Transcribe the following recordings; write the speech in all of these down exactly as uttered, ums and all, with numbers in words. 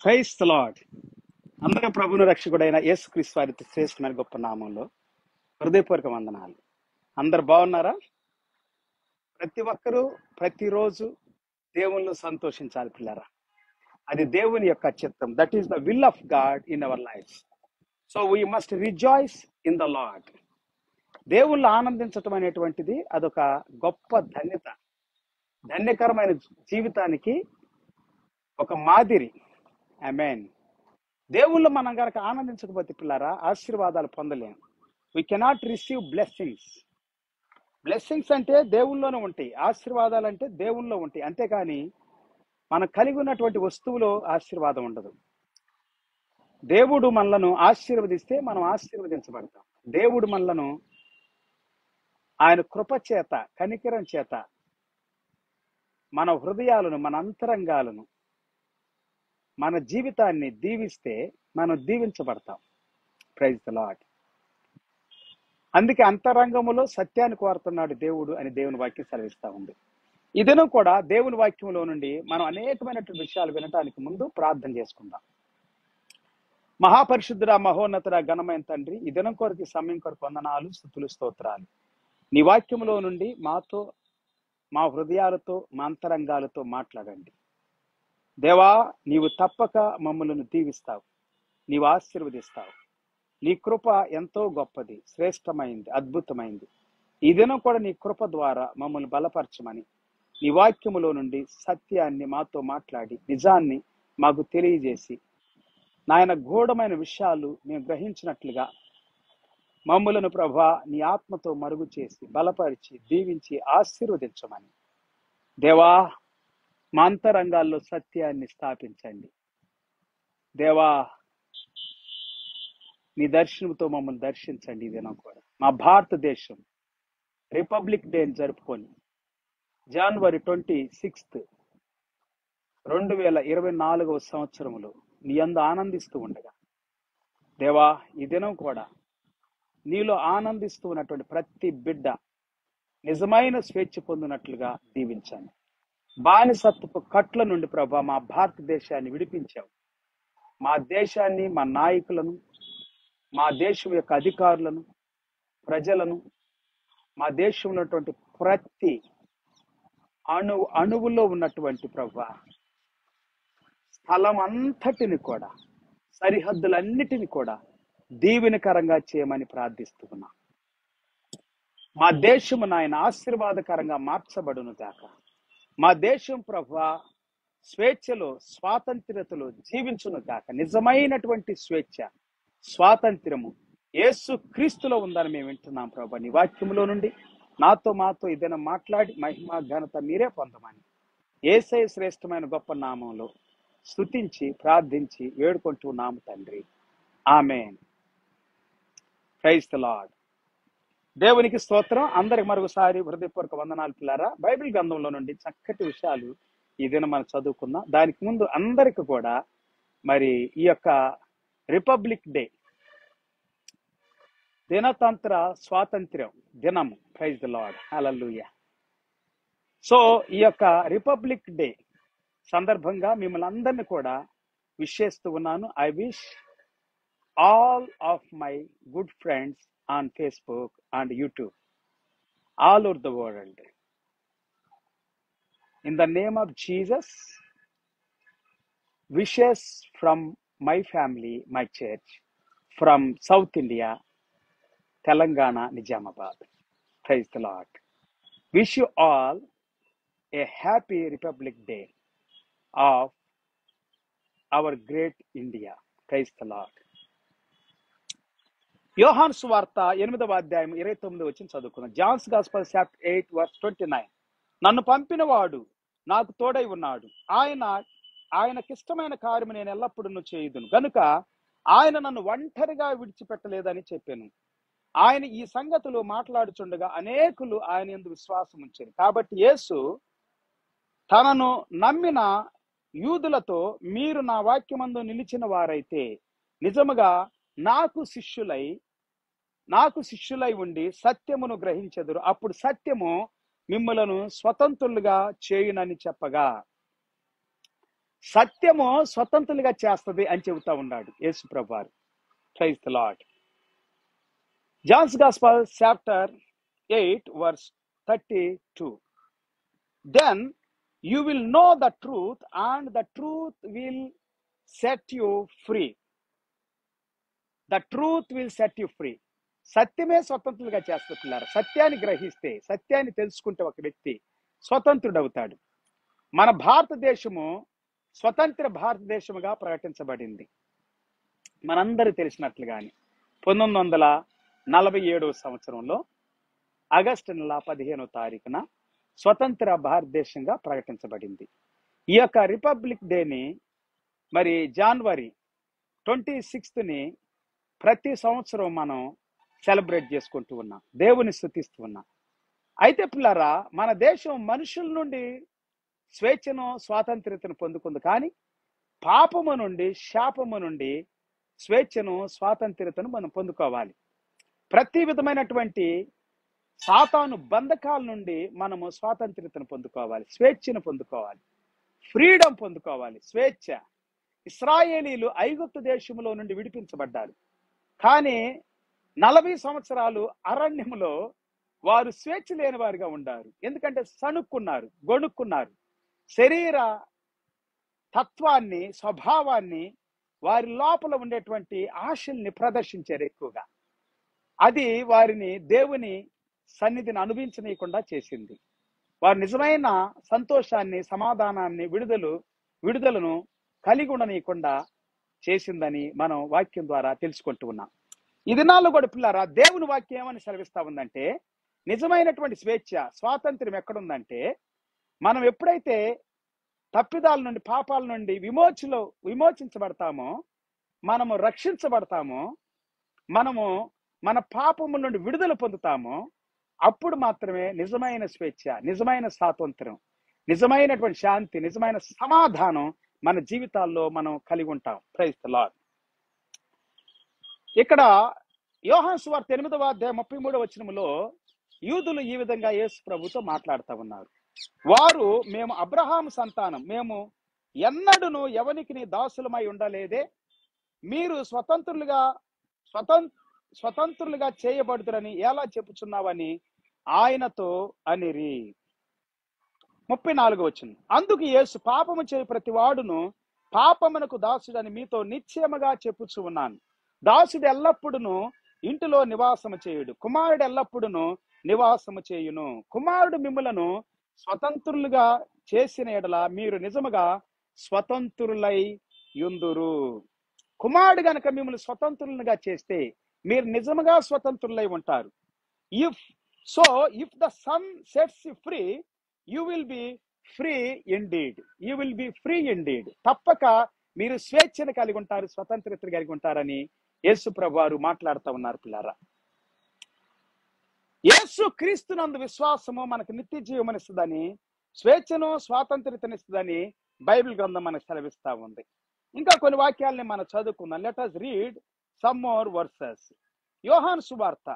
Praise the Lord. అందరూ ప్రభువును రక్షకుడైన యేసుక్రీస్తు వారి శ్రేష్టమైన గొప్ప నామంలో హృదయపూర్వక వందనాలు. అందరు బాగున్నారా? ప్రతి ఒక్కరూ ప్రతిరోజు దేవుళ్ళు సంతోషించాలి పిల్లరా. అది దేవుని యొక్క చిత్తం. That is the will of God in our life. So we must rejoice in the Lord. దేవుళ్ళు ఆనందించటం అనేటువంటిది అదొక గొప్ప ధన్యత. ధన్యకరమైన జీవితానికి ఒక మాదిరి. ఆమేన్. దేవుళ్ళు మనం గనక ఆనందించకపోతే పిల్లారా ఆశీర్వాదాలు పొందలేము. We cannot receive blessings. Blessings అంటే దేవుల్లోనే ఉంటాయి, ఆశీర్వాదాలు అంటే దేవుల్లో ఉంటాయి. అంతేకాని మనం కలిగి ఉన్నటువంటి వస్తువులో ఆశీర్వాదం ఉండదు. దేవుడు మనలను ఆశీర్వదిస్తే మనం ఆశీర్వదించబడతాం. దేవుడు మనలను ఆయన కృప చేత, కనికరం చేత మన హృదయాలను, మన అంతరంగాలను, మన జీవితాన్ని దీవిస్తే మనం దీవించబడతాం. Praise the lord. అందుకే అంతరంగములో సత్యాన్ని కోరుతున్నాడు దేవుడు అని దేవుని వాక్యం సెలవిస్తా ఉంది. ఈ దినం కూడా దేవుని వాక్యంలో నుండి మనం అనేకమైనటువంటి విషయాలు వినటానికి ముందు ప్రార్థన చేసుకుందాం. మహాపరిశుద్ధుడ, మహోన్నతుడ, ఘనమైన తండ్రి, ఈ దినం కొరకు, సమయం కొరకు వందనాలు, స్తుతులు, స్తోత్రాలు. నీ వాక్యములో నుండి మాతో, మా హృదయాలతో, మా అంతరంగాలతో మాట్లాడండి. దేవా, నీవు తప్పక మమ్మలను దీవిస్తావు, నీవు ఆశీర్వదిస్తావు. నీ కృప ఎంతో గొప్పది, శ్రేష్టమైంది, అద్భుతమైంది. ఈ దినం కూడా నీ కృప ద్వారా మమ్మల్ని బలపరచమని, నీ వాక్యములో నుండి సత్యాన్ని మాతో మాట్లాడి నిజాన్ని మాకు తెలియజేసి, నాయన గూఢమైన విషయాలు మేము గ్రహించినట్లుగా మమ్ములను ప్రభా నీ ఆత్మతో మరుగు చేసి బలపరిచి దీవించి ఆశీర్వదించమని దేవా మా అంతరంగాల్లో సత్యాన్ని స్థాపించండి. దేవా, నీ దర్శనంతో మమ్మల్ని దర్శించండి. ఈ దినం కూడా మా భారతదేశం రిపబ్లిక్ డే జరుపుకొని జనవరి ట్వంటీ సిక్స్త్ రెండు వేల ఇరవై నాలుగవ సంవత్సరములో నీ యందు ఆనందిస్తూ ఉండగా దేవా, ఈ దినం కూడా నీలో ఆనందిస్తూ ఉన్నటువంటి ప్రతి బిడ్డ నిజమైన స్వేచ్ఛ పొందినట్లుగా దీవించండి. బానిసత్వపు కట్ల నుండి ప్రభా మా భారతదేశాన్ని విడిపించావు. మా దేశాన్ని, మా నాయకులను, మా దేశం యొక్క అధికారులను, ప్రజలను, మా దేశంలో ఉన్నటువంటి ప్రతి అణు అణువులో ఉన్నటువంటి ప్రభా స్థలం అంతటిని కూడా, సరిహద్దులన్నిటిని కూడా దీవెనకరంగా చేయమని ప్రార్థిస్తున్నాం. మా దేశము నాయన ఆశీర్వాదకరంగా మార్చబడును గాక. మా దేశం ప్రభా స్వేచ్ఛలో, స్వాతంత్ర్యతలో జీవించును గాక. నిజమైనటువంటి స్వేచ్ఛ, స్వాతంత్ర్యము యేసు క్రీస్తులో ఉందని మేము వింటున్నాం ప్రభా. నీ వాక్యములో నుండి నాతో మాతో ఇదైనా మాట్లాడి మహిమ ఘనత మీరే పొందమని యేసయ్య శ్రేష్టమైన గొప్ప నామంలో స్తుతించి ప్రార్థించి వేడుకుంటున్నాము తండ్రి. ఆమేన్. Praise the Lord. దేవునికి స్తోత్రం. అందరికి మరొకసారి హృదయపూర్వక వందనాలు పిల్లారా. బైబిల్ గ్రంథంలో నుండి చక్కటి విషయాలు ఈ దినం మనం చదువుకుందాం. దానికి ముందు అందరికి కూడా మరి ఈ యొక్క రిపబ్లిక్ డే, దినతంత్ర స్వాతంత్ర్యం దినము. Praise the Lord. Hallelujah. So ఈ యొక్క రిపబ్లిక్ డే సందర్భంగా మిమ్మల్ని అందరినీ కూడా విష్ చేస్తూ ఉన్నాను. I wish all of my good friends on Facebook and YouTube all over the world, in the name of Jesus, wishes from my family, my church, from South India, Telangana, Nizamabad. Praise the Lord. Wish you all a happy Republic Day of our great India. Praise the Lord. యోహాను సువార్త ఎనిమిదవ అధ్యాయం ఇరవై తొమ్మిది వచ్చిన చదువుకుందాం. John's gospel chapter eight verse twenty nine. నన్ను పంపిన వాడు నాకు తోడై ఉన్నాడు, ఆయన ఆయనకిష్టమైన కార్యము నేను ఎల్లప్పుడూ చేయుదును గనుక ఆయన నన్ను ఒంటరిగా విడిచిపెట్టలేదని చెప్పాను. ఆయన ఈ సంగతులు మాట్లాడుచుండగా అనేకులు ఆయన యందు విశ్వాసం ఉంచారు. కాబట్టి యేసు తనను నమ్మిన యూదులతో, మీరు నా వాక్యమందు నిలిచిన వారైతే నిజముగా నాకు శిష్యులై నాకు శిష్యులై ఉండి సత్యమును గ్రహించెదరు. అప్పుడు సత్యము మిమ్మలను స్వతంత్రులుగా చేయునని చెప్పగా, సత్యము స్వతంత్రులుగా చేస్తుంది అని చెబుతా ఉన్నాడు యేసు ప్రభువారు. Praise the Lord. John's gospel chapter eight verse thirty two. Then you will know the truth, and the truth will set you free. The truth will set you free. సత్యమే స్వతంత్రులుగా చేస్తున్నారు. సత్యాన్ని గ్రహిస్తే, సత్యాన్ని తెలుసుకుంటే ఒక వ్యక్తి స్వతంత్రుడవుతాడు. మన భారతదేశము స్వతంత్ర భారతదేశముగా ప్రకటించబడింది. మనందరూ తెలిసినట్లుగానే పంతొమ్మిది వందల నలభై ఏడవ సంవత్సరంలో ఆగస్టు నెల పదిహేనో తారీఖున స్వతంత్ర భారతదేశంగా ప్రకటించబడింది. ఈ యొక్క రిపబ్లిక్ డేని మరి జనవరి ట్వంటీ సిక్స్త్ని ప్రతి సంవత్సరం మనం సెలబ్రేట్ చేసుకుంటూ ఉన్నాం, దేవుని స్తుతిస్తూ ఉన్నాం. అయితే పిల్లరా, మన దేశం మనుషుల నుండి స్వేచ్ఛను స్వాతంత్ర్యతను పొందుకుంది, కానీ పాపము నుండి శాపము నుండి స్వేచ్ఛను స్వాతంత్ర్యతను మనం పొందుకోవాలి. ప్రతి విధమైనటువంటి సాతాను బంధకాల నుండి మనము స్వాతంత్ర్యతను పొందుకోవాలి, స్వేచ్ఛను పొందుకోవాలి, ఫ్రీడమ్ పొందుకోవాలి, స్వేచ్ఛ. ఇశ్రాయేలీలు ఐగుప్తు దేశంలో నుండి విడిపించబడ్డారు, కానీ నలభై సంవత్సరాలు అరణ్యములో వారు స్వేచ్ఛ లేని వారిగా ఉండారు. ఎందుకంటే సణుక్కున్నారు, గొణుక్కున్నారు. శరీర తత్వాన్ని, స్వభావాన్ని, వారి లోపల ఉండేటువంటి ఆశల్ని ప్రదర్శించారు ఎక్కువగా. అది వారిని దేవుని సన్నిధిని అనుభవించనీయకుండా చేసింది. వారు నిజమైన సంతోషాన్ని, సమాధానాన్ని, విడుదల విడుదలను కలిగి ఉండనీయకుండా చేసిందని మనం వాక్యం ద్వారా తెలుసుకుంటూ ఉన్నాం. ఈ దినాల్లో కూడా పిల్లారా, దేవుని వాక్యం ఏమని సెలవిస్తా ఉందంటే, నిజమైనటువంటి స్వేచ్ఛ, స్వాతంత్ర్యం ఎక్కడుందంటే, మనం ఎప్పుడైతే తప్పిదాల నుండి, పాపాల నుండి విమోచలో విమోచించబడతామో, మనము రక్షించబడతామో, మనము మన పాపముల నుండి విడుదల పొందుతామో, అప్పుడు మాత్రమే నిజమైన స్వేచ్ఛ, నిజమైన స్వాతంత్రం, నిజమైనటువంటి శాంతి, నిజమైన సమాధానం మన జీవితాల్లో మనం కలిగి ఉంటాం. Praise the Lord. ఇక్కడ యోహాను సువార్త ఎనిమిదవ అధ్యాయం ముప్పై మూడవ వచనములో యూదులు ఈ విధంగా యేసు ప్రభుతో మాట్లాడుతూ ఉన్నారు. వారు, మేము అబ్రహాము సంతానం, మేము ఎన్నడూను ఎవనికి దాసులమై ఉండలేదే, మీరు స్వతంత్రులుగా స్వతంత్ర స్వతంత్రులుగా చేయబడుతురని ఎలా చెప్పుచున్నావని ఆయనతో అనిరి. ముప్పై నాలుగు వచ్చింది. అందుకు యేసు, పాపము చేయి ప్రతి వాడును పాపమునకు దాసుడని మీతో నిశ్చయముగా చెప్పుచు ఉన్నాను. దాసుడు ఎల్లప్పుడును ఇంటిలో నివాసము చేయుడు, కుమారుడు ఎల్లప్పుడును నివాసము చేయును. కుమారుడు మిమ్ములను స్వతంత్రులుగా చేసిన ఎడల మీరు నిజముగా స్వతంత్రులై యుందురు. కుమారుడు గనక మిమ్మల్ని స్వతంత్రులుగా చేస్తే మీరు నిజముగా స్వతంత్రులై ఉంటారు. If so if the son sets you free, you will be free indeed. You will be free indeed. తప్పక మీరు స్వేచ్ఛను కలిగి ఉంటారు, స్వతంత్రతను కలిగి ఉంటారని యేసు ప్రభువారు మాట్లాడుతూ ఉన్నారు. పిల్లారా, యేసు క్రీస్తునందు విశ్వాసము మనకు నిత్య జీవం ఇస్తుందని, స్వేచ్ఛను స్వాతంత్రతనిస్తుందని బైబిల్ గ్రంథం మనకు సెలవిస్తా ఉంది. ఇంకా కొన్ని వాక్యాలని మనం చదువుకుందాం. Let us read some more verses. యోహాను సువార్త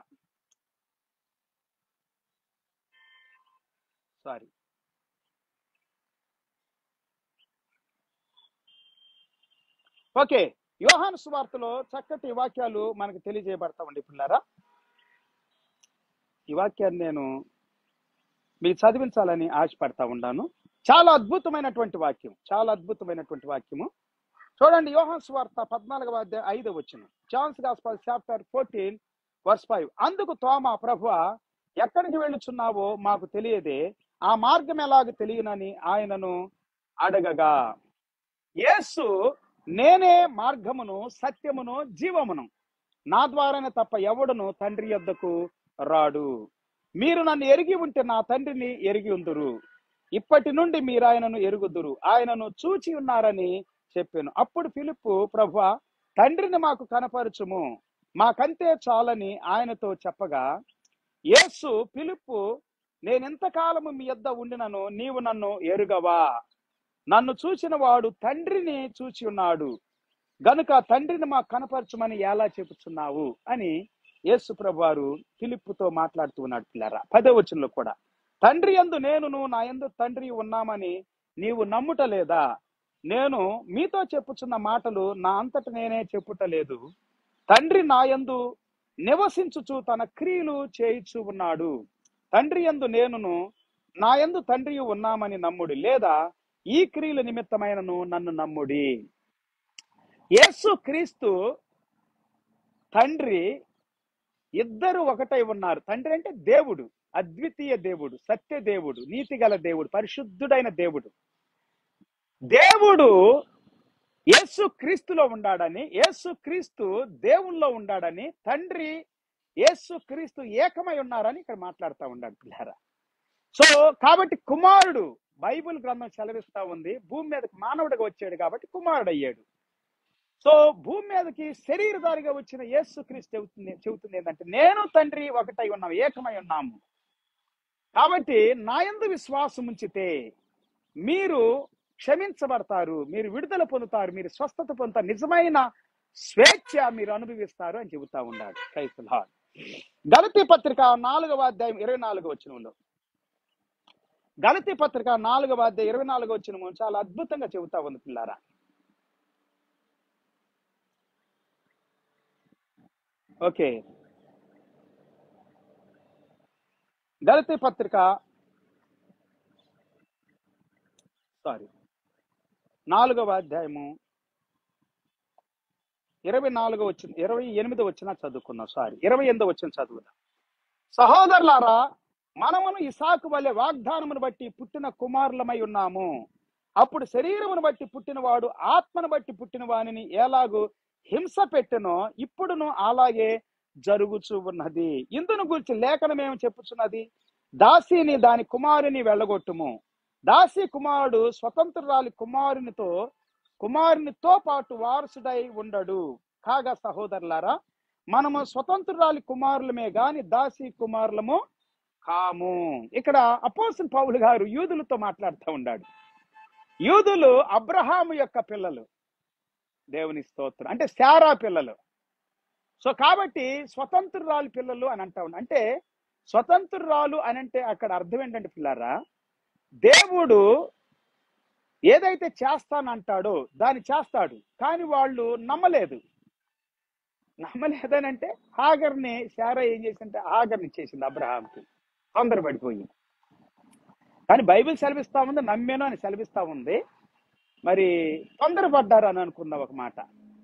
సారీ ఓకే యోహాను సువార్తలో చక్కటి వాక్యాలు మనకు తెలియజేయబడతా ఉండి పిల్లారా, ఈ వాక్యాన్ని నేను మీకు చదివించాలని ఆశపడతా ఉన్నాను. చాలా అద్భుతమైనటువంటి వాక్యం, చాలా అద్భుతమైనటువంటి వాక్యము. చూడండి, యోహాను సువార్త పద్నాలుగవ అధ్యాయం ఐదవ వచనం. John's gospel chapter fourteen verse five. అందుకు తోమా, ప్రభువా, ఎక్కడికి వెళ్ళుచున్నావో మాకు తెలియదే, ఆ మార్గం ఎలాగ తెలియనని ఆయనను అడగగా, యేసు, నేనే మార్గమును సత్యమును జీవమును, నా ద్వారానే తప్ప ఎవడును తండ్రి యొద్దకు రాడు. మీరు నన్ను ఎరిగి ఉంటే నా తండ్రిని ఎరిగి ఉందురు. ఇప్పటి నుండి మీరు ఆయనను ఎరుగుదురు, ఆయనను చూచి ఉన్నారని చెప్పాను. అప్పుడు ఫిలిప్పు, ప్రభువా, తండ్రిని మాకు కనపరచుము, మాకంతే చాలని ఆయనతో చెప్పగా, యేసు, ఫిలిప్పు, నేనెంతకాలము మీ యొద్ద ఉండినను నీవు నన్ను ఎరుగవా? నన్ను చూచిన వాడు తండ్రిని చూచి ఉన్నాడు గనుక తండ్రిని మాకు కనపరచమని ఎలా చెప్పుచున్నావు అని యేసు ప్రభువారు ఫిలిప్పుతో మాట్లాడుతూ ఉన్నాడు. పిల్లరా, పదో వచనంలో కూడా, తండ్రి యందు నేనును నా యందు తండ్రి ఉన్నామని నీవు నమ్ముట లేదా? నేను మీతో చెప్పుచున్న మాటలు నా అంతట నేనే చెప్పుటలేదు, తండ్రి నా యందు నివసించుచు తన క్రియలు చేయిచు ఉన్నాడు. తండ్రి యందు నేనును నా యందు తండ్రి ఉన్నామని నమ్ముడి, లేదా ఈ క్రియల నిమిత్తమైనను నన్ను నమ్ముడి. యేసు క్రీస్తు తండ్రి ఇద్దరు ఒకటై ఉన్నారు. తండ్రి అంటే దేవుడు, అద్వితీయ దేవుడు, సత్య దేవుడు, నీతిగల దేవుడు, పరిశుద్ధుడైన దేవుడు. దేవుడు యేసు క్రీస్తులో ఉండాడని, యేసు క్రీస్తు దేవుల్లో ఉండాడని, తండ్రి యేసు క్రీస్తు ఏకమై ఉన్నారని ఇక్కడ మాట్లాడుతూ ఉన్నాడు పిల్లారా. సో కాబట్టి కుమారుడు, బైబిల్ గ్రంథం సెలవిస్తా ఉంది, భూమి మీదకి మానవుడిగా వచ్చాడు కాబట్టి కుమారుడు అయ్యాడు. సో భూమి మీదకి శరీరధారిగా వచ్చిన యేసు క్రీస్తు చెబుతుంది చెబుతుంది ఏంటంటే, నేను తండ్రి ఒకటై ఉన్నాము, ఏకమై ఉన్నాము. కాబట్టి నా యందు విశ్వాసం ఉంచితే మీరు క్షమించబడతారు, మీరు విడుదల పొందుతారు, మీరు స్వస్థత పొందుతారు, నిజమైన స్వేచ్ఛ మీరు అనుభవిస్తారు అని చెబుతా ఉన్నాడు. Praise the Lord. గలతీ పత్రిక నాలుగవ అధ్యాయం ఇరవై నాలుగవ వచనంలో, గలతీ పత్రిక నాలుగవ అధ్యాయం ఇరవై నాలుగవ వచనము చాలా అద్భుతంగా చెబుతా ఉంది పిల్లారా. ఓకే, గలతీ పత్రిక సారీ నాలుగవ అధ్యాయము ఇరవై నాలుగో వచ్చిన ఇరవై ఎనిమిది వచ్చిన చదువుకుందాం. సారీ ఇరవై ఎనిమిది వచ్చిన చదువుదాం. సహోదరులారా, మనమును ఇసాకు వలె వాగ్దానమును బట్టి పుట్టిన కుమారులమై ఉన్నాము. అప్పుడు శరీరమును బట్టి పుట్టినవాడు ఆత్మను బట్టి పుట్టిన వానిని ఎలాగూ హింస పెట్టెనో ఇప్పుడును అలాగే జరుగుచూ ఉన్నది. ఇందును గురించి లేఖనం ఏమి చెప్పుచున్నది? దాసిని దాని కుమారుని వెళ్ళగొట్టుము. దాసి కుమారుడు స్వతంత్రురాలి కుమారునితో కుమారునితో పాటు వారసుడై ఉండడు. కాగా సహోదరులారా, మనము స్వతంత్రురాలి కుమారులమే గాని దాసి కుమారులము కాము. ఇక్కడ అపోస్తలుడు పౌలు గారు యూదులతో మాట్లాడుతూ ఉన్నాడు. యూదులు అబ్రహాము యొక్క పిల్లలు, దేవుని స్తోత్రం, అంటే శారా పిల్లలు. సో కాబట్టి స్వతంత్రురాలు పిల్లలు అని అంటా ఉన్నా. అంటే స్వతంత్రురాలు అని అంటే అక్కడ అర్థం ఏంటంటే పిల్లారా, దేవుడు ఏదైతే చేస్తానంటాడో దాన్ని చేస్తాడు, కానీ వాళ్ళు నమ్మలేదు. నమ్మలేదని అంటే హాగర్ని శారా ఏం చేసిందంటే హాగర్ని చేసింది అబ్రహాంకి, తొందరపడిపోయి. కానీ బైబిల్ సెలవిస్తా ఉంది, నమ్మేను అని సెలవిస్తా ఉంది. మరి తొందరపడ్డారు అని అనుకుందాం ఒక మాట.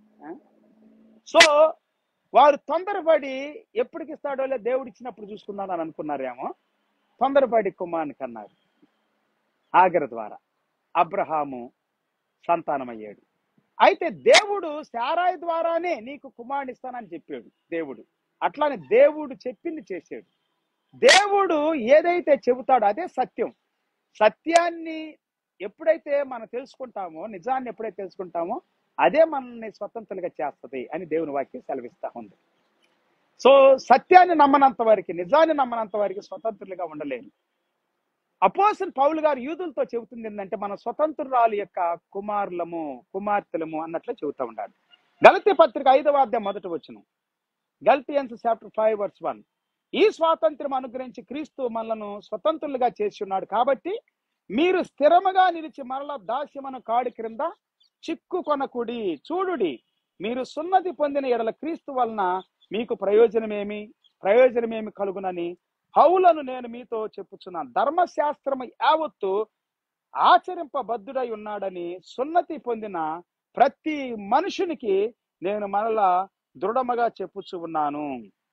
సో వారు తొందరపడి ఎప్పటికి ఇస్తాడో లే దేవుడు ఇచ్చినప్పుడు చూసుకుందాం అని అనుకున్నారేమో. తొందరపడి కుమారుని కన్నారు. హాగర్ ద్వారా అబ్రహాము సంతానమయ్యాడు. అయితే దేవుడు శారాయి ద్వారానే నీకు కుమారుని ఇస్తానని చెప్పాడు దేవుడు. అట్లానే దేవుడు చెప్పింది చేశాడు. దేవుడు ఏదైతే చెబుతాడో అదే సత్యం. సత్యాన్ని ఎప్పుడైతే మనం తెలుసుకుంటామో, నిజాన్ని ఎప్పుడైతే తెలుసుకుంటామో అదే మనల్ని స్వతంత్రులుగా చేస్తుంది అని దేవుని వాక్యం సెలవిస్తా ఉంది. సో సత్యాన్ని నమ్మనంత వరకు, నిజాన్ని నమ్మనంత వరకు స్వతంత్రులుగా ఉండలేము. అపోస్తలుడు పౌలు గారు యూదులతో చెబుతుంది ఏంటంటే, మన స్వతంత్రురాలు యొక్క కుమారులము కుమార్తెలము అన్నట్లు చెబుతూ ఉన్నాడు. గలతీ పత్రిక ఐదవ అధ్యాయం మొదటి వచనం, Galatians chapter five verse one. ఈ స్వాతంత్ర్యం అనుగ్రహించి క్రీస్తు మనలను స్వతంత్రులుగా చేసి ఉన్నాడు. కాబట్టి మీరు స్థిరముగా నిలిచి మరల దాస్యమను కాడి క్రింద చిక్కు కొనకుడి. చూడుడి, మీరు సున్నతి పొందిన ఎడల క్రీస్తు వలన మీకు ప్రయోజనమేమి ప్రయోజనమేమి కలుగునని పౌలను నేను మీతో చెప్పుచున్నాను. ధర్మశాస్త్రము యావత్తు ఆచరింపబద్ధుడై ఉన్నాడని సున్నతి పొందిన ప్రతి మనుషునికి నేను మరలా దృఢముగా చెప్పుచు ఉన్నాను.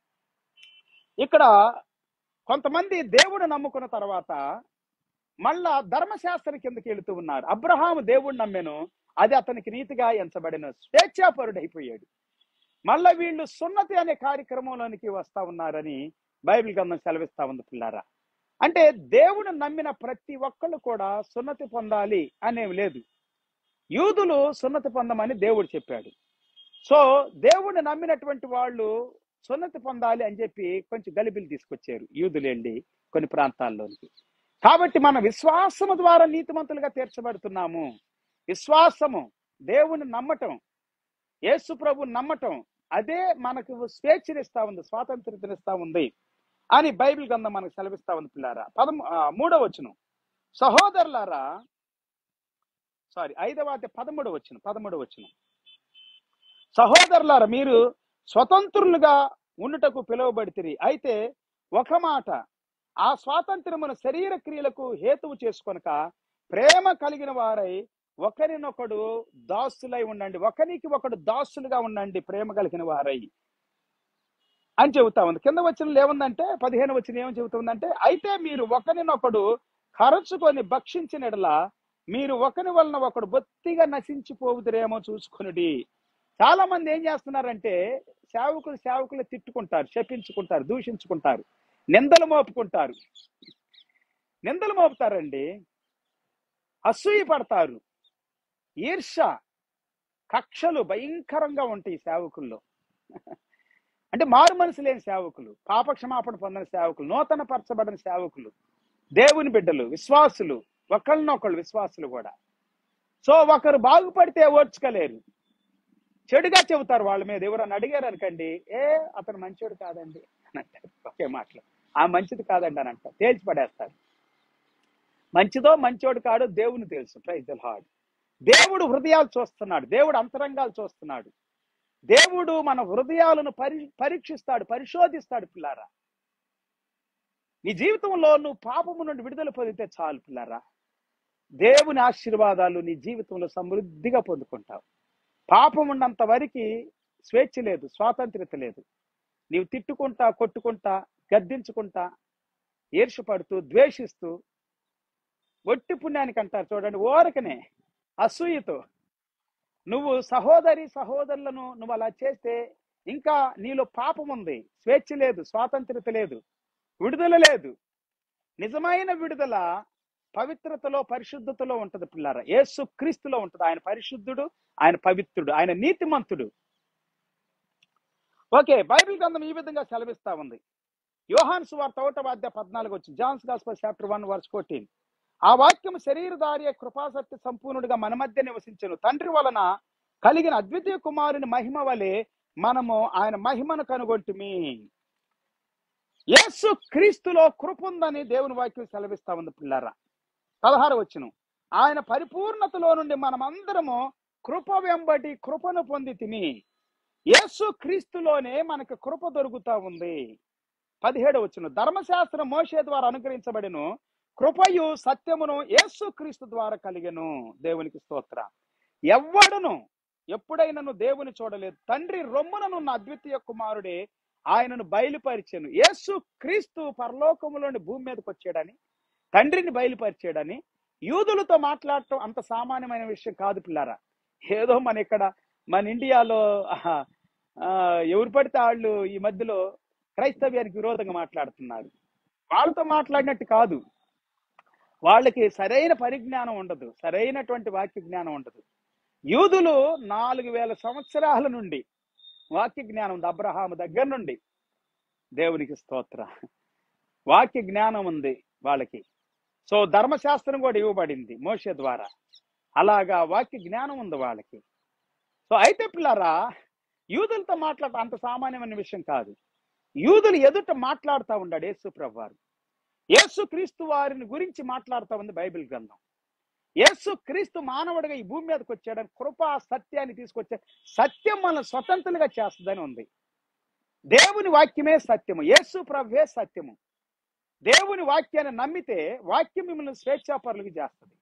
ఇక్కడ కొంతమంది దేవుడు నమ్ముకున్న తర్వాత మళ్ళా ధర్మశాస్త్రం కిందకి వెళుతూ ఉన్నారు. అబ్రహాము దేవుడు నమ్మెను, అది అతనికి నీతిగా ఎంచబడిన, స్వేచ్ఛాపరుడైపోయాడు. మళ్ళా వీళ్ళు సున్నతి అనే కార్యక్రమంలోనికి వస్తా ఉన్నారని బైబిల్ గ్రంథం సెలవిస్తా ఉంది పిల్లారా. అంటే దేవుడు నమ్మిన ప్రతి ఒక్కళ్ళు కూడా సున్నతి పొందాలి అనేవి లేదు. యూదులు సున్నతి పొందమని దేవుడు చెప్పాడు. సో దేవుడిని నమ్మినటువంటి వాళ్ళు సున్నతి పొందాలి అని చెప్పి కొంచెం గలిబిలు తీసుకొచ్చారు యూదులు వెళ్ళి కొన్ని ప్రాంతాల్లోనికి. కాబట్టి మన విశ్వాసము ద్వారా నీతిమంతులుగా తీర్చబడుతున్నాము. విశ్వాసము, దేవుని నమ్మటం, యేసు ప్రభు నమ్మటం, అదే మనకు స్వేచ్ఛనిస్తా ఉంది, స్వాతంత్ర్యతనిస్తా ఉంది అని బైబిల్ గ్రంథం మనకు సెలవిస్తా ఉంది పిల్లారా. పదమూ మూడవ వచనం, సహోదరులారా సారీ ఐదవ అధ్యాయం పదమూడు వచ్చిన పదమూడు వచ్చిన సహోదరులారా, మీరు స్వతంత్రులుగా ఉండుటకు పిలువబడితిరి. అయితే ఒక మాట, ఆ స్వాతంత్ర్యమును శరీర క్రియలకు హేతువు చేసుకొనక ప్రేమ కలిగిన వారై ఒకరినొకడు దాసులై ఉండండి. ఒకరికి ఒకడు దాసులుగా ఉండండి, ప్రేమ కలిగిన వారై అని చెబుతా ఉంది. కింద వచ్చిన ఏముందంటే పదిహేను వచ్చిన ఏమని చెబుతుందంటే, అయితే మీరు ఒకరినొకడు ఖరచుకొని భక్షించినట్లా మీరు ఒకరి వలన ఒకడు బొత్తిగా నశించిపోవుదురేమో చూసుకునుడి. చాలా మంది ఏం చేస్తున్నారంటే సేవకులు సేవకులు తిట్టుకుంటారు, శపించుకుంటారు, దూషించుకుంటారు, నిందలు మోపుకుంటారు. నిందలు మోపుతారండి, అసూయ పడతారు, ఈర్ష, కక్షలు భయంకరంగా ఉంటాయి సేవకుల్లో. అంటే మారు మనసు లేని సేవకులు, పాపక్షమాపణ పొందిన సేవకులు, నూతన పరచబడిన సేవకులు, దేవుని బిడ్డలు, విశ్వాసులు, ఒకళ్ళనొకళ్ళు విశ్వాసులు కూడా. సో ఒకరు బాగుపడితే ఓర్చుకోలేరు, చెడుగా చెబుతారు వాళ్ళ మీద. ఎవరన్నా అడిగారు అనుకోండి, ఏ అతను మంచోడు కాదండి అని అంటారు. ఒకే మాటలు, ఆ మంచిది కాదండి అని అంటారు, తేల్చి పడేస్తారు. మంచిదో మంచోడు కాడో దేవుని తెలుసు. Praise the Lord. దేవుడు హృదయాలు చూస్తున్నాడు, దేవుడు అంతరంగాలు చూస్తున్నాడు. దేవుడు మన హృదయాలను పరి పరీక్షిస్తాడు, పరిశోధిస్తాడు. పిల్లారా, నీ జీవితంలో నువ్వు పాపము నుండి విడుదల పొందితే చాలు పిల్లారా, దేవుని ఆశీర్వాదాలు నీ జీవితంలో సమృద్ధిగా పొందుకుంటావు. పాపం ఉన్నంత వరకు స్వేచ్ఛ లేదు, స్వాతంత్ర్యత లేదు. నీవు తిట్టుకుంటా, కొట్టుకుంటా, గద్దించుకుంటా, ఈర్షపడుతూ, ద్వేషిస్తూ, ఒట్టి పుణ్యానికి అంటారు చూడండి, ఓరకనే అసూయతో నువ్వు సహోదరి సహోదరులను నువ్వు అలా చేస్తే ఇంకా నీలో పాపం ఉంది, స్వేచ్ఛ లేదు, స్వాతంత్ర్యత లేదు, విడుదల లేదు. నిజమైన విడుదల పవిత్రతలో, పరిశుద్ధతలో ఉంటది పిల్లారా. యేసు క్రీస్తులో ఉంటది. ఆయన పరిశుద్ధుడు, ఆయన పవిత్రుడు, ఆయన నీతిమంతుడు. ఓకే, బైబిల్ గ్రంథం ఈ విధంగా సెలవిస్తా ఉంది. యోహాను సువార్త ఒకటవ అధ్యాయం పద్నాలుగు వచ్చి, John's gospel chapter one verse fourteen. ఆ వాక్యం శరీరధారి కృపాసత్య సంపూర్ణుడిగా మన మధ్య నివసించెను. తండ్రి వలన కలిగిన అద్వితీయ కుమారుని మహిమ వలె మనము ఆయన మహిమను కనుగొంటిమి. యేసు క్రీస్తులో కృప ఉందని దేవుని వాక్యం సెలవిస్తా ఉంది పిల్లారా. పదహారు వచ్చును, ఆయన పరిపూర్ణతలో నుండి మనమందరము కృప వెంబడి కృపను పొంది తిని. యేసు క్రీస్తులోనే మనకు కృప దొరుకుతా ఉంది. పదిహేడు వచ్చును, ధర్మశాస్త్రం మోషే ద్వారా అనుగ్రహించబడిను, కృపయు సత్యమును యేసు క్రీస్తు ద్వారా కలిగెను. దేవునికి స్తోత్ర. ఎవ్వడును ఎప్పుడైనాను దేవుని చూడలేదు. తండ్రి రొమ్ముననున్న అద్వితీయ కుమారుడే ఆయనను బయలుపరిచెను. యేసు క్రీస్తు పరలోకములోని భూమి మీదకి వచ్చాడని, తండ్రిని బయలుపరిచాడని యూదులతో మాట్లాడటం అంత సామాన్యమైన విషయం కాదు పిల్లారా. ఏదో మన ఇక్కడ మన ఇండియాలో ఎవరు పడితే వాళ్ళు ఈ మధ్యలో క్రైస్తవ్యానికి విరోధంగా మాట్లాడుతున్నారు. వాళ్ళతో మాట్లాడినట్టు కాదు. వాళ్ళకి సరైన పరిజ్ఞానం ఉండదు, సరైనటువంటి వాక్య జ్ఞానం ఉండదు. యూదులు నాలుగు వేల సంవత్సరాల నుండి వాక్య జ్ఞానం ఉంది. అబ్రహాము దగ్గర నుండి. దేవునికి స్తోత్ర. వాక్య జ్ఞానం ఉంది వాళ్ళకి. సో ధర్మశాస్త్రం కూడా ఇవ్వబడింది మోషే ద్వారా. అలాగా వాక్య జ్ఞానం ఉంది వాళ్ళకి. సో అయితే పిల్లారా, యూదులతో మాట్లాడటం అంత సామాన్యమైన విషయం కాదు. యూదులు ఎదుట మాట్లాడుతూ ఉన్నాడు యేసు ప్రభువారు. యేసు క్రీస్తు వారిని గురించి మాట్లాడుతూ ఉంది బైబిల్ గ్రంథం. యేసు క్రీస్తు మానవుడిగా ఈ భూమి మీదకి వచ్చాడని, కృపా సత్యాన్ని తీసుకొచ్చా. సత్యం మనల్ని స్వతంత్రులుగా చేస్తుందని ఉంది. దేవుని వాక్యమే సత్యము, యేసు ప్రభువే సత్యము. దేవుని వాక్యాన్ని నమ్మితే వాక్యం మిమ్మల్ని స్వేచ్ఛాపరులుగా చేస్తుంది.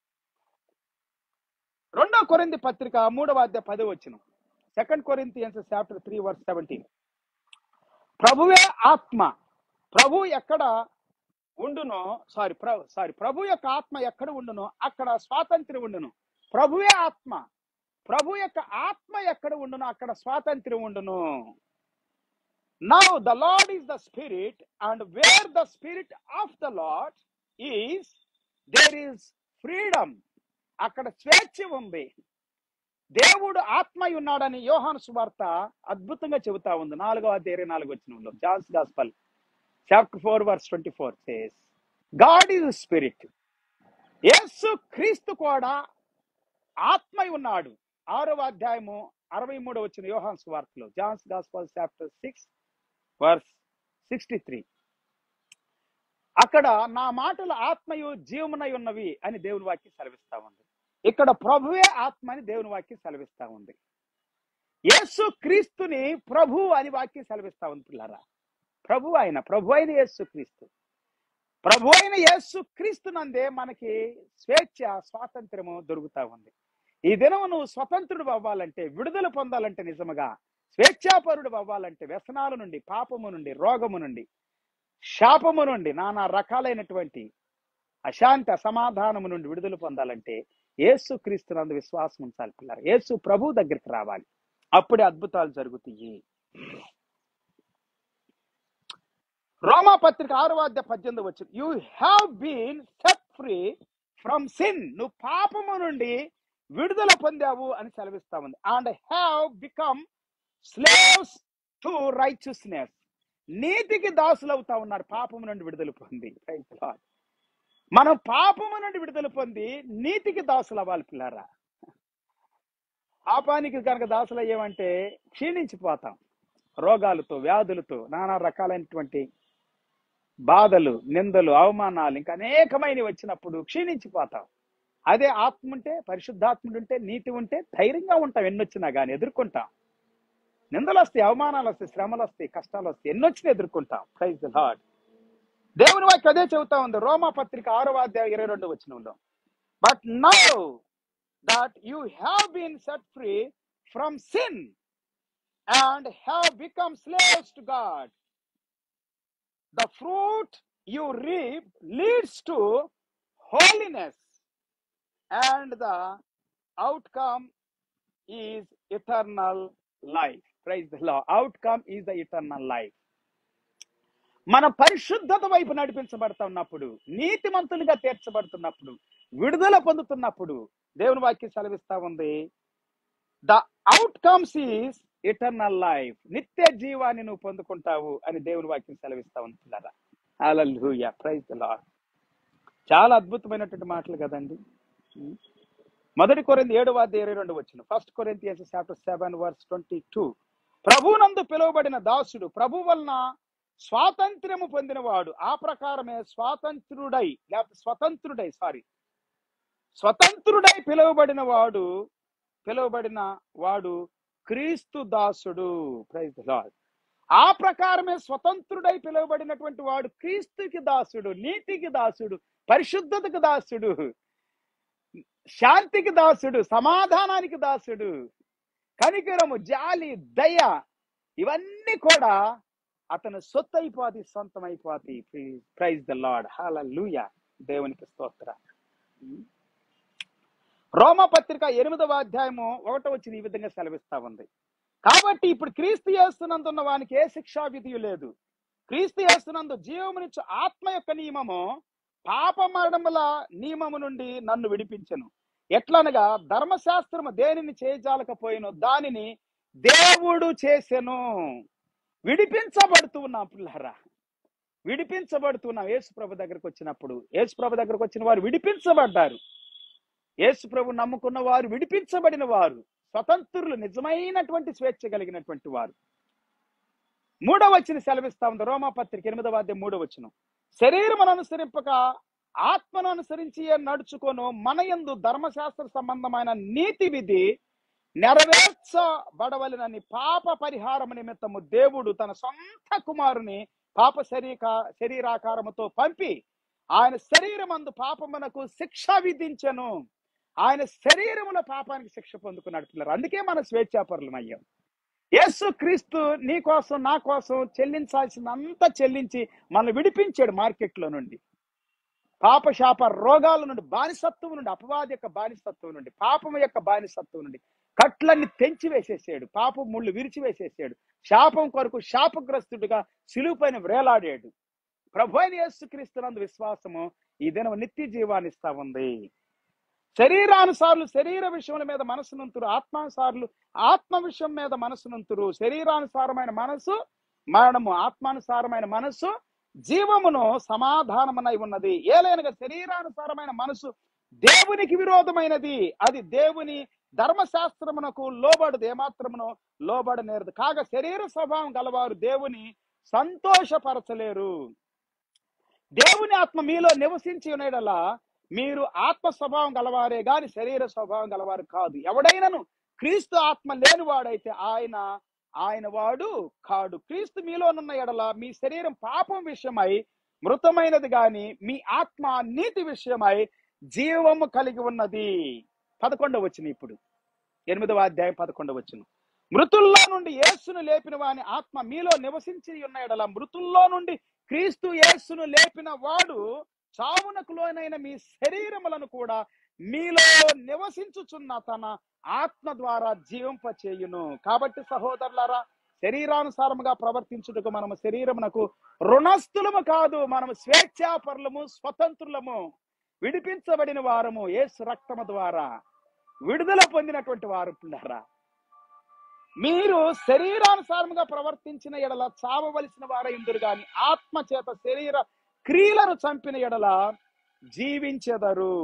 రెండో కొరింథీ పత్రిక మూడవ అధ్యాయం పది వచనం. Second Corinthians chapter three verse seventeen. ప్రభువే ఆత్మ. ప్రభు ఎక్కడ ఉండునో సారీ ప్రభు సారీ ప్రభు యొక్క ఆత్మ ఎక్కడ ఉండునో అక్కడ స్వాతంత్ర్యం ఉండును. ప్రభువే ఆత్మ. ప్రభు యొక్క ఆత్మ ఎక్కడ ఉండునో అక్కడ స్వాతంత్ర్యం ఉండును. Now the Lord is the Spirit, and where the Spirit of the Lord is, there is freedom. అక్కడ స్వేచ్ఛ ఉంది. దేవుడు ఆత్మ ఉన్నాడని యోహాను సువార్త అద్భుతంగా చెబుతా ఉంది. నాలుగో అధ్యాయం ఇరవై నాలుగు వచనంలో. John's gospel chapter four verse twenty four says God is spirit. యేసు క్రీస్తు కూడా ఆత్మ ఉన్నాడు. ఆరవ అధ్యాయము అరవై మూడు వచ్చిన యోహాను సువార్తలో. John's gospel chapter six verse sixty three. అక్కడ నా మాటలు ఆత్మయు జీవమునై ఉన్నవి అని దేవుని వాక్యం సెలవిస్తా ఉంది. ఇక్కడ ప్రభువే ఆత్మ అని దేవుని వాక్యం సెలవిస్తా ఉంది. యేసు క్రీస్తుని ప్రభు అని వాక్యం సెలవిస్తా ఉంది పిల్లరా. ప్రభు అయిన ప్రభు అయిన యేసు క్రీస్తు ప్రభు అయిన యేసు క్రీస్తు నందే మనకి స్వేచ్ఛ స్వాతంత్రము దొరుకుతా ఉంది. ఈ దినం నువ్వు స్వతంత్రుడు అవ్వాలంటే, విడుదల పొందాలంటే, నిజముగా స్వేచ్ఛాపరుడు అవ్వాలంటే, వ్యసనాల నుండి, పాపము నుండి, రోగము నుండి, శాపము నుండి, నానా రకాలైనటువంటి అశాంతి అసమాధానము నుండి విడుదల పొందాలంటే యేసు క్రీస్తు నందు విశ్వాసం ఉంచాలి పిల్లలు. యేసు ప్రభు దగ్గరికి రావాలి, అప్పుడే అద్భుతాలు జరుగుతాయి. రోమా పత్రిక ఆరవ అధ్యాయం పద్దెనిమిది వచ్చింది. You have been set free from sin. నువ్వు పాపము నుండి విడుదల పొందావు అని సెలవిస్తా ఉంది. And have become slaves to righteousness. నీతికి దాసులు అవుతా ఉన్నారు పాపము నుండి విడుదల పొంది. మనం పాపము నుండి విడుదల పొంది నీతికి దాసులు అవ్వాలి పిల్లారా. పాపానికి కనుక దాసులు అయ్యేమంటే క్షీణించిపోతాం. రోగాలతో, వ్యాధులతో, నానా రకాలైనటువంటి బాధలు, నిందలు, అవమానాలు, ఇంకా అనేకమైనవి వచ్చినప్పుడు క్షీణించిపోతాం. అదే ఆత్మ ఉంటే, పరిశుద్ధాత్ముడు ఉంటే, నీతి ఉంటే ధైర్యంగా ఉంటాం. ఎన్నొచ్చినా కానీ ఎదుర్కొంటాం. నిందలు వస్తాయి, అవమానాలు వస్తాయి, శ్రమలు వస్తాయి, కష్టాలు వస్తాయి, ఎన్నొచ్చినా ఎదుర్కొంటాం. Praise the Lord. దేవుని వాక్యం అదే చెబుతా ఉంది రోమా పత్రిక ఆరవ అధ్యాయం ఇరవై రెండు వచనంలో. But now that you have been set free from sin and have become slaves to God, the fruit you reap leads to holiness and the outcome is eternal life. Praise the Lord. Outcome is the eternal life. మన పరిశుద్ధత వైపు నడిపించబడతా ఉన్నప్పుడు, నీతిమంతులుగా తీర్చబడుతున్నప్పుడు, విడుదల పొందుతున్నప్పుడు దేవుని వాక్యం సెలవిస్తా ఉంది, the outcomes is eternal life. నిత్య జీవాన్ని నువ్వు పొందుకుంటావు అని దేవుని వాక్యం సెలవిస్తా ఉంటున్నారా. Hallelujah, praise the Lord. చాలా అద్భుతమైనటువంటి మాటలు కదండి. మొదటి కొరింథీ ఏడవ అధ్యాయం ఇరవై రెండు వచ్చిన first Corinthians chapter seven verse twenty two. ప్రభువునందు పిలువబడిన దాసుడు ప్రభు వలన స్వాతంత్ర్యము పొందినవాడు ఆ ప్రకారమే స్వాతంత్రుడై లేకపోతే స్వతంత్రుడై సారీ స్వతంత్రుడై పిలువబడిన వాడు పిలువబడిన వాడు క్రీస్తు దాసుడు. Praise the Lord. ఆ ప్రకారమే స్వతంత్రుడై పిలువబడినటువంటి వాడు క్రీస్తుకి దాసుడు, నీతికి దాసుడు, పరిశుద్ధతకు దాసుడు, శాంతికి దాసుడు, సమాధానానికి దాసుడు, కనికరము, జాలి, దయ, ఇవన్నీ కూడా అతను సొత్తు అయిపోతి, సొంతం అయిపోతి. Praise the Lord. హల్లెలూయా, దేవునికి స్తోత్రం. రోమా పత్రిక ఎనిమిదవ అధ్యాయము ఒకటో వచ్చిన ఈ విధంగా సెలవిస్తా ఉంది. కాబట్టి ఇప్పుడు క్రీస్తు యేసునందున్న వానికి ఏ శిక్షా విధియు లేదు. క్రీస్తు యేసునందు జీవమునిచ్చు ఆత్మ యొక్క నియమము పాప మరణముల నియమము నుండి నన్ను విడిపించెను. ఎట్లనగా ధర్మశాస్త్రము దేనిని చేయజాలకపోయినో దానిని దేవుడు చేసెను. విడిపించబడుతూ ఉన్నాం పిల్లరా, విడిపించబడుతున్నాం. యేసు ప్రభు దగ్గరకు వచ్చినప్పుడు, యేసు ప్రభు దగ్గరకు వచ్చిన వారు విడిపించబడ్డారు. యేసు ప్రభు నమ్ముకున్న వారు విడిపించబడిన వారు, స్వతంత్రులు, నిజమైనటువంటి స్వేచ్ఛ కలిగినటువంటి వారు. మూడవ వచనం సెలవిస్తా ఉంది రోమా పత్రిక ఎనిమిదవ అధ్యాయం మూడవ వచనం. శరీరమును అనుసరింపక ఆత్మను అనుసరించి నడుచుకొను మన యందు ధర్మశాస్త్ర సంబంధమైన నీతి విధి నెరవేర్చబడవలెనని పాప పరిహారము నిమిత్తము దేవుడు తన సొంత కుమారుని పాప శరీర శరీరాకారముతో పంపి ఆయన శరీరమందు పాపమునకు శిక్ష విధించెను. ఆయన శరీరముల పాపానికి శిక్ష పొందుకున్నాడు పిల్లలు. అందుకే మన స్వేచ్ఛాపరులం అయ్యాం. యేసు క్రీస్తు నీ కోసం నా కోసం చెల్లించాల్సినంత చెల్లించి మనల్ని విడిపించాడు మార్కెట్లో నుండి, పాప శాప రోగాల నుండి, బానిసత్వం నుండి, అపవాది యొక్క బానిసత్వం నుండి, పాపం యొక్క బానిసత్వం నుండి కట్లన్నీ తెంచి వేసేసాడు. పాపం ముళ్ళు విరిచి వేసేసాడు. శాపం కొరకు శాపగ్రస్తుడిగా సిలువ పైన వేలాడాడు. ప్రభు అయిన యేసు క్రీస్తునందు విశ్వాసము ఈ దినం నిత్య జీవాన్ని ఇస్తా ఉంది. శరీరానుసారులు శరీర విషయముల మీద మనసు నుంతురు, ఆత్మానుసారులు ఆత్మ విషయం మీద మనసు నుంతురు. శరీరానుసారమైన మనసు మరణము, ఆత్మానుసారమైన మనసు జీవమును సమాధానమునై ఉన్నది. ఏలైనగా శరీరానుసారమైన మనసు దేవునికి విరోధమైనది, అది దేవుని ధర్మశాస్త్రమునకు లోబడదు, ఏమాత్రమును లోబడనేరదు. కాగా శరీర స్వభావం గలవారు దేవుని సంతోషపరచలేరు. దేవుని ఆత్మ మీలో నివసించి ఉండేలా మీరు ఆత్మ స్వభావం గలవారే గాని శరీర స్వభావం గలవారు కాదు. ఎవడైనను క్రీస్తు ఆత్మ లేనివాడైతే ఆయన ఆయన వాడు కాడు. క్రీస్తు మీలోనున్న ఎడల మీ శరీరం పాపం విషయమై మృతమైనది గాని మీ ఆత్మ నీతి విషయమై జీవము కలిగి ఉన్నది. పదకొండవ వచనం ఇప్పుడు ఎనిమిదవ అధ్యాయం పదకొండవ వచనం. మృతుల్లో నుండి యేసును లేపిన వాని ఆత్మ మీలో నివసించి ఉన్న ఎడల మృతుల్లో నుండి క్రీస్తు యేసును లేపిన వాడు చావునకు లోనైన మీ శరీరములను కూడా మీలో నివసించుచున్న తన ఆత్మ ద్వారా జీవింపచేయును. కాబట్టి సహోదరులారా, శరీరానుసారముగా ప్రవర్తించుటకు మనము శరీరమునకు రుణస్థులము కాదు, మనము స్వేచ్ఛాపరులము, స్వతంత్రులము, విడిపించబడిన వారము, యేసు రక్తము ద్వారా విడుదల పొందినటువంటి వారు. పిల్లరా, మీరు శరీరానుసారముగా ప్రవర్తించిన ఎడల చావవలసిన వారైందురు గాని ఆత్మ చేత శరీర క్రియలను చంపిన ఎడల జీవించెదరు.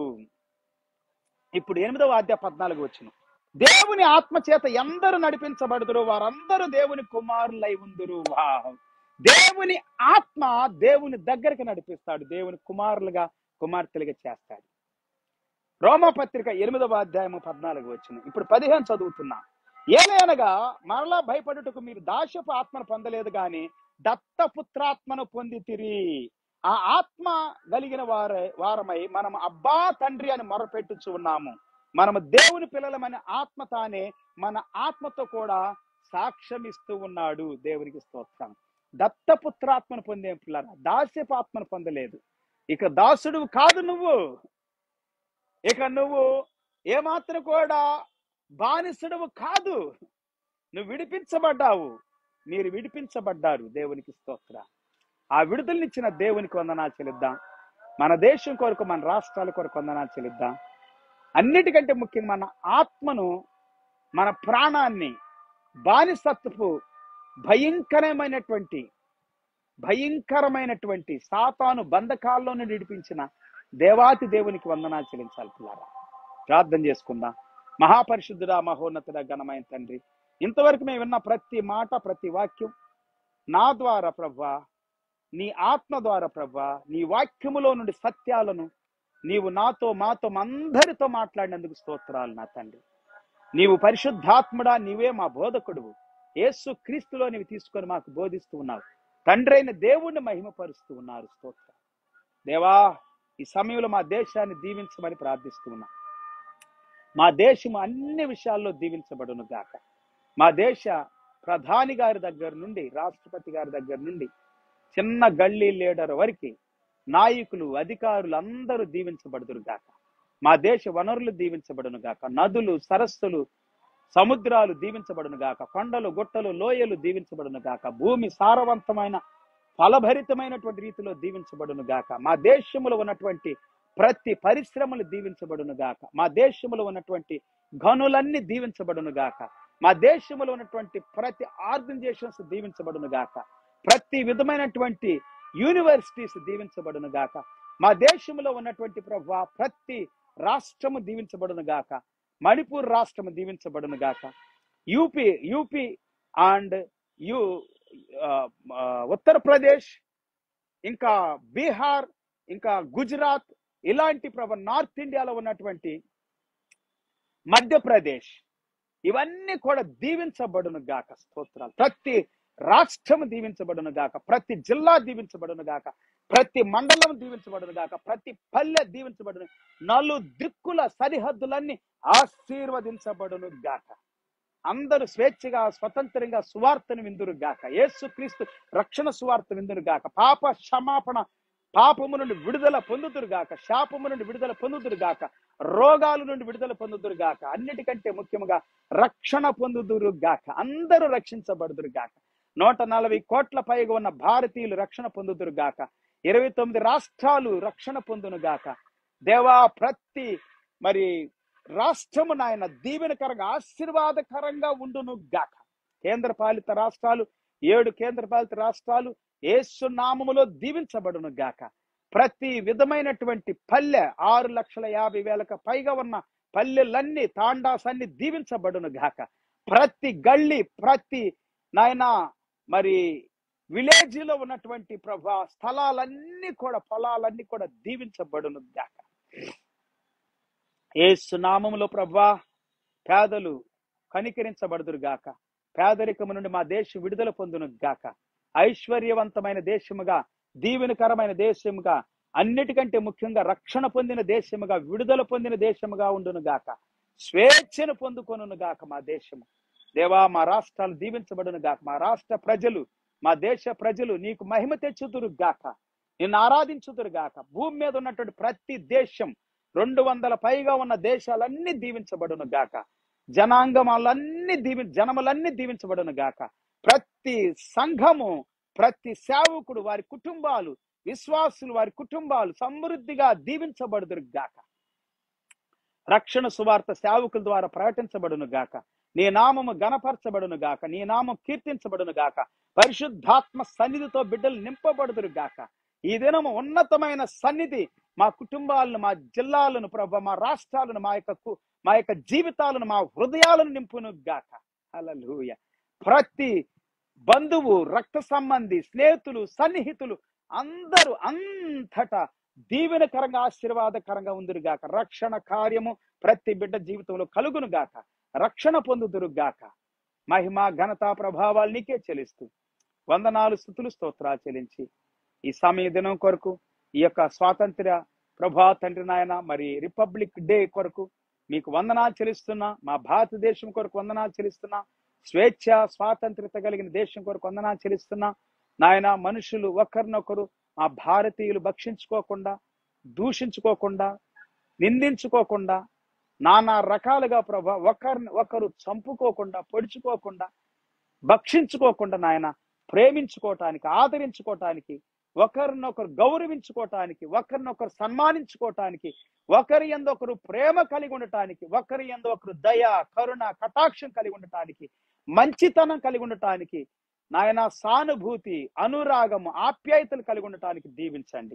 ఇప్పుడు ఎనిమిదవ అధ్యాయం పద్నాలుగు వచనం. దేవుని ఆత్మ చేత ఎందరు నడిపించబడుదురు వారందరూ దేవుని కుమారులై ఉందురు. వావ్! దేవుని ఆత్మ దేవుని దగ్గరికి నడిపిస్తాడు, దేవుని కుమారులుగా కుమార్తెలుగా చేస్తాడు. రోమపత్రిక ఎనిమిదవ అధ్యాయము పద్నాలుగు వచనం. ఇప్పుడు పదిహేను చదువుతున్నా. ఏలయనగా మరలా భయపడుటకు మీరు దాస్యపు ఆత్మను పొందలేదు గాని దత్తపుత్రాత్మను పొందితిరి. ఆ ఆత్మ కలిగిన వారే వారమై మనం అబ్బా తండ్రి అని మొరపెట్టుచు ఉన్నాము. మనము దేవుని పిల్లలమని ఆత్మ తానే మన ఆత్మతో కూడా సాక్ష్యం ఇస్తూ ఉన్నాడు. దేవునికి స్తోత్రం. దత్తపుత్రాత్మను పొందే పిల్లరా, దాస్యపు ఆత్మను పొందలేదు. ఇక దాసుడు కాదు నువ్వు, ఇక నువ్వు ఏమాత్రం కూడా బానిసడువు కాదు. నువ్వు విడిపించబడ్డావు, మీరు విడిపించబడ్డారు. దేవునికి స్తోత్ర. ఆ విడుదలనిచ్చిన దేవునికి వందనాలు చెల్లిద్దాం. మన దేశం కొరకు, మన రాష్ట్రాల కొరకు వందనాలు చెల్లిద్దాం. అన్నిటికంటే ముఖ్యంగా మన ఆత్మను, మన ప్రాణాన్ని బానిసత్వపు భయంకరమైనటువంటి భయంకరమైనటువంటి సాతాను బంధకాల్లో నుండి విడిపించిన దేవాతి దేవునికి వందనాలు చెల్లించాలి. పిల్లారా, ప్రార్థన చేసుకుందాం. మహాపరిశుద్ధుడా, మహోన్నతుడా, ఘనమైన తండ్రి, ఇంతవరకు మేము విన్న ప్రతి మాట, ప్రతి వాక్యం నా ద్వారా ప్రభువా, నీ ఆత్మ ద్వారా ప్రభువా, నీ వాక్యములో నుండి సత్యాలను నీవు నాతో, మాతో, అందరితో మాట్లాడినందుకు స్తోత్రాలు నా తండ్రి. నీవు పరిశుద్ధాత్ముడా, నీవే మా బోధకుడువు. యేసు క్రీస్తులో నీవు తీసుకొని మాకు బోధిస్తూ ఉన్నావు. తండ్రి అయిన దేవుణ్ణి మహిమపరుస్తూ ఉన్నారు. స్తోత్రం దేవా. ఈ సమయంలో మా దేశాన్ని దీవించమని ప్రార్థిస్తూ ఉన్నా. మా దేశం అన్ని విషయాల్లో దీవించబడును గాక. మా దేశ ప్రధాని గారి దగ్గర నుండి, రాష్ట్రపతి గారి దగ్గర నుండి, చిన్న గల్లీ లీడర్ వరకు నాయకులు, అధికారులు అందరూ దీవించబడుదురు గాక. మా దేశ వనరులు దీవించబడును గాక. నదులు, సరస్సులు, సముద్రాలు దీవించబడును గాక. కొండలు, గుట్టలు, లోయలు దీవించబడును గాక. భూమి సారవంతమైన ఫలభరితమైనటువంటి రీతిలో దీవించబడును గాక. మా దేశంలో ఉన్నటువంటి ప్రతి పరిశ్రమలు దీవించబడును గాక. మా దేశంలో ఉన్నటువంటి గనులన్నీ దీవించబడును గాక. మా దేశంలో ఉన్నటువంటి ప్రతి ఆర్గనైజేషన్స్ దీవించబడును గాక. ప్రతి విధమైనటువంటి యూనివర్సిటీస్ దీవించబడును గాక. మా దేశంలో ఉన్నటువంటి ప్రభువా ప్రతి రాష్ట్రము దీవించబడును గాక. మణిపూర్ రాష్ట్రము దీవించబడును గాక. UP UP and you Uttar Pradesh, ఇంకా బీహార్, ఇంకా గుజరాత్, ఇలాంటి ప్రభు నార్త్ ఇండియాలో ఉన్నటువంటి మధ్యప్రదేశ్, ఇవన్నీ కూడా దీవించబడును గాక. స్తోత్రాలు. ప్రతి రాష్ట్రము దీవించబడును గాక. ప్రతి జిల్లా దీవించబడును గాక. ప్రతి మండలం దీవించబడును గాక. ప్రతి పల్లె దీవించబడును. నలు దిక్కుల సరిహద్దులన్నీ ఆశీర్వదించబడును గాక. అందరూ స్వేచ్ఛగా, స్వతంత్రంగా సువార్తను విందురు గాక. యేసు క్రీస్తు రక్షణ సువార్త విందురు గాక. పాప క్షమాపణ, పాపము నుండి విడుదల పొందుదురు గాక. శాపము నుండి విడుదల పొందుదురు గాక. రోగాల నుండి విడుదల పొందుదురు గాక. అన్నిటికంటే ముఖ్యంగా రక్షణ పొందుదురు గాక. అందరూ రక్షించబడుదురు గాక. నూట నలభై కోట్ల పైగా ఉన్న భారతీయులు రక్షణ పొందుదురు గాక. ఇరవై తొమ్మిది రాష్ట్రాలు రక్షణ పొందును గాక. దేవా, ప్రతి మరి రాష్ట్రము నాయన దీవెనకరంగా, ఆశీర్వాదకరంగా ఉండును గాక. కేంద్ర పాలిత రాష్ట్రాలు, ఏడు కేంద్ర పాలిత రాష్ట్రాలు యేసు నామములో దీవించబడును గాక. ప్రతి విధమైనటువంటి పల్లె, ఆరు లక్షల యాభై వేలకు పైగా ఉన్న పల్లెలన్నీ, తాండాస్ అన్ని దీవించబడును గాక. ప్రతి గల్లీ, ప్రతి నాయన మరి విలేజ్ లో ఉన్నటువంటి ప్రభా స్థలాలన్నీ కూడా, పొలాలన్నీ కూడా దీవించబడును గాక. యేసు నామములో ప్రభువా, పేదలు కనికరించబడుదురు గాక. పేదరికము నుండి మా దేశం విడుదల పొందును గాక. ఐశ్వర్యవంతమైన దేశముగా, దీవెనకరమైన దేశముగా, అన్నిటికంటే ముఖ్యంగా రక్షణ పొందిన దేశముగా, విడుదల పొందిన దేశముగా ఉండును గాక. స్వేచ్ఛను పొందుకొనును గాక మా దేశము. దేవా, మా రాష్ట్రాలు దీవించబడును గాక. మా రాష్ట్ర ప్రజలు, మా దేశ ప్రజలు నీకు మహిమ తెచ్చుదురు గాక, నిన్ను ఆరాధించుదురు గాక. భూమి మీద ఉన్నటువంటి ప్రతి దేశం, రెండు వందల పైగా ఉన్న దేశాలన్నీ దీవించబడును గాక. జనాంగమాలన్నీ దీవి జనములన్నీ దీవించబడును గాక. ప్రతి సంఘము, ప్రతి సేవకుడు, వారి కుటుంబాలు, విశ్వాసులు, వారి కుటుంబాలు సమృద్ధిగా దీవించబడుదురు గాక. రక్షణ సువార్త సేవకుల ద్వారా ప్రకటించబడును గాక. నీ నామము గణపరచబడును గాక. నీ నామం కీర్తించబడును గాక. పరిశుద్ధాత్మ సన్నిధితో బిడ్డలు నింపబడుదురు గాక. ఈ దినము ఉన్నతమైన సన్నిధి మా కుటుంబాలను, మా జిల్లాలను, ప్రభు మా రాష్ట్రాలను, మా యొక్క మా యొక్క జీవితాలను, మా హృదయాలను నింపును గాక. హల్లెలూయా. ప్రతి బంధువు, రక్త సంబంధి, స్నేహితులు, సన్నిహితులు అందరూ అంతటా దీవెనకరంగా, ఆశీర్వాదకరంగా ఉందురు గాక. రక్షణ కార్యము ప్రతి బిడ్డ జీవితంలో కలుగును గాక. రక్షణ పొందుదురు గాక. మహిమ, ఘనత, ప్రభావాలు నీకే చెల్లిస్తూ వందనాలు, స్తుతులు, స్తోత్రాలు చెల్లించి ఈ సమయ దినం కొరకు, ఈ యొక్క స్వాతంత్ర్య ప్రభా తండ్రి నాయన, మరి రిపబ్లిక్ డే కొరకు మీకు వందనాలు చెల్లిస్తున్నా. మా భారతదేశం కొరకు వందనాలు చెల్లిస్తున్నా. స్వేచ్ఛ, స్వాతంత్ర్యత కలిగిన దేశం కొరకు వందనాలు చెల్లిస్తున్నా. నాయన, మనుషులు ఒకరినొకరు, మా భారతీయులు భక్షించుకోకుండా, దూషించుకోకుండా, నిందించుకోకుండా, నానా రకాలుగా ప్రభా ఒకరిని ఒకరు చంపుకోకుండా, పొడుచుకోకుండా, భక్షించుకోకుండా నాయన, ప్రేమించుకోవటానికి, ఆదరించుకోవటానికి, ఒకరినొకరు గౌరవించుకోవటానికి, ఒకరినొకరు సన్మానించుకోవటానికి, ఒకరి యందు ఒకరు ప్రేమ కలిగి ఉండటానికి, ఒకరి యందు ఒకరు దయ, కరుణ, కటాక్షం కలిగి ఉండటానికి, మంచితనం కలిగి ఉండటానికి, నాయన సానుభూతి, అనురాగము, ఆప్యాయతలు కలిగి ఉండటానికి దీవించండి.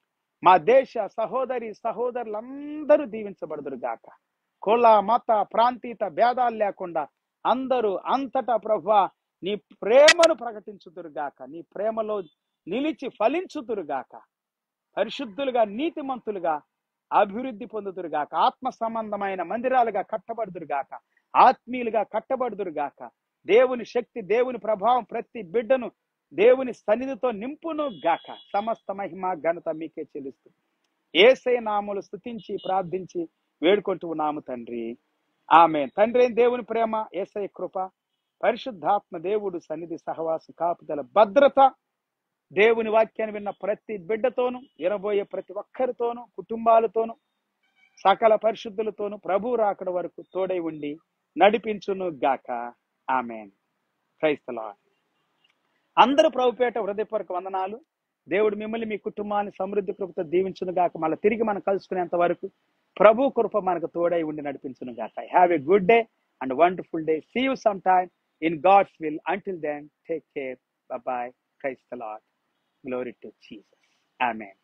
మా దేశ సహోదరి సహోదరులందరూ దీవించబడుదురు గాక. కుల, మత, ప్రాంతీయత భేదాలు లేకుండా అందరూ అంతటా ప్రభువా నీ ప్రేమను ప్రకటించుదురు గాక. నీ ప్రేమలో నిలిచి ఫలించుదురు గాక. పరిశుద్ధులుగా, నీతిమంతులుగా అభివృద్ధి పొందుదురు గాక. ఆత్మ సంబంధమైన మందిరాలుగా కట్టబడుదురు గాక. ఆత్మీయులుగా కట్టబడుదురు గాక. దేవుని శక్తి, దేవుని ప్రభావం ప్రతి బిడ్డను దేవుని సన్నిధితో నింపును గాక. సమస్త మహిమ ఘనత మీకే చెల్లిస్తూ యేసయ్య నామములో స్తుతించి ప్రార్థించి వేడుకుంటూ ఉన్నాము తండ్రి. ఆమేన్. తండ్రి దేవుని ప్రేమ, యేసయ్య కృప, పరిశుద్ధాత్మ దేవుడు సన్నిధి, సహవాసం, కాపుదల, భద్రత దేవుని వాక్యాన్ని విన్న ప్రతి బిడ్డతోను, వినబోయే ప్రతి ఒక్కరితోనూ, కుటుంబాలతోనూ, సకల పరిశుద్ధులతోనూ ప్రభు రాకడ వరకు తోడై ఉండి నడిపించును గాక. ఆమేన్. Praise the Lord. అందరూ ప్రభుపేట హృదయపూర్వక వందనాలు. దేవుడు మిమ్మల్ని, మీ కుటుంబాన్ని సమృద్ధి కృపతో దీవించును గాక. మళ్ళీ తిరిగి మనం కలుసుకునేంత వరకు ప్రభు కృప మనకు తోడై ఉండి నడిపించును గాక. Have a good day and wonderful day. See you some time in God's will. Until then, take care. Bye bye. Praise the Lord. Glory to Jesus. Amen.